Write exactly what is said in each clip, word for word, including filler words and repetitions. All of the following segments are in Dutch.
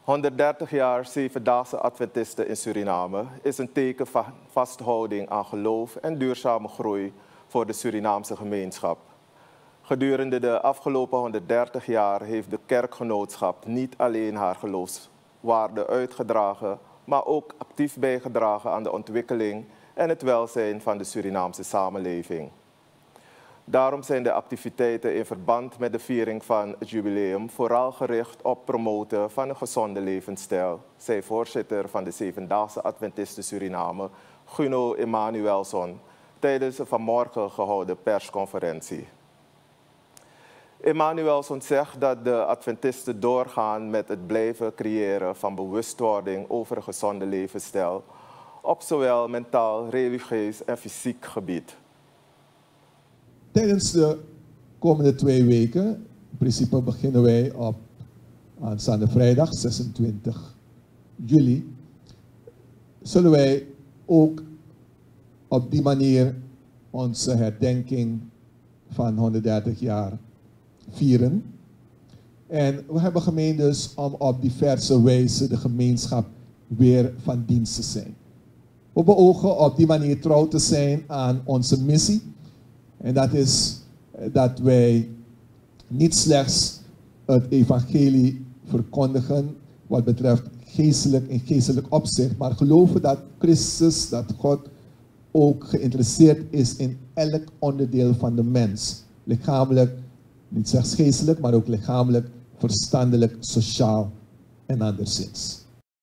honderddertig jaar Zevendaagse Adventisten in Suriname is een teken van vasthouding aan geloof en duurzame groei voor de Surinaamse gemeenschap. Gedurende de afgelopen honderddertig jaar heeft de kerkgenootschap niet alleen haar geloofswaarde uitgedragen, maar ook actief bijgedragen aan de ontwikkeling en het welzijn van de Surinaamse samenleving. Daarom zijn de activiteiten in verband met de viering van het jubileum vooral gericht op promoten van een gezonde levensstijl, zei voorzitter van de Zevendaagse Adventisten Suriname, Guno Emanuelson, tijdens de vanmorgen gehouden persconferentie. Emanuelson zegt dat de Adventisten doorgaan met het blijven creëren van bewustwording over een gezonde levensstijl op zowel mentaal, religieus en fysiek gebied. Tijdens de komende twee weken, in principe beginnen wij op aanstaande vrijdag zesentwintig juli, zullen wij ook op die manier onze herdenking van honderddertig jaar vieren. En we hebben gemeend dus om op diverse wijze de gemeenschap weer van dienst te zijn. We beogen op die manier trouw te zijn aan onze missie. En dat is dat wij niet slechts het evangelie verkondigen wat betreft geestelijk en geestelijk opzicht, maar geloven dat Christus, dat God ook geïnteresseerd is in elk onderdeel van de mens. Lichamelijk, niet slechts geestelijk, maar ook lichamelijk, verstandelijk, sociaal en anderszins.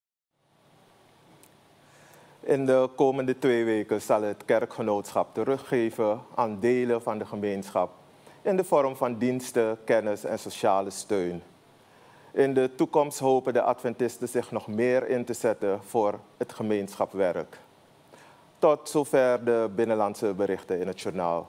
In de komende twee weken zal het kerkgenootschap teruggeven aan delen van de gemeenschap in de vorm van diensten, kennis en sociale steun. In de toekomst hopen de Adventisten zich nog meer in te zetten voor het gemeenschapswerk. Tot zover de binnenlandse berichten in het journaal.